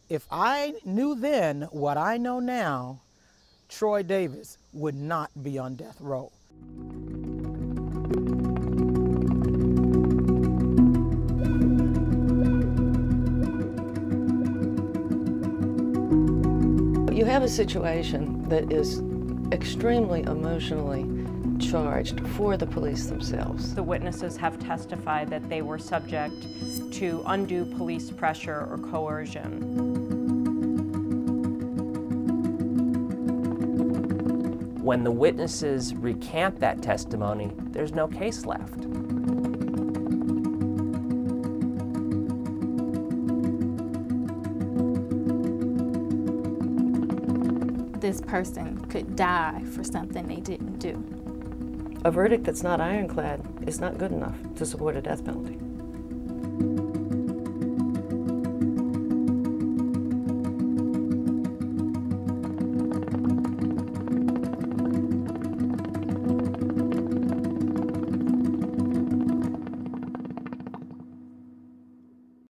If I knew then what I know now, Troy Davis would not be on death row. You have a situation that is extremely emotionally charged for the police themselves. The witnesses have testified that they were subject to undue police pressure or coercion. When the witnesses recant that testimony, there's no case left. This person could die for something they didn't do. A verdict that's not ironclad is not good enough to support a death penalty.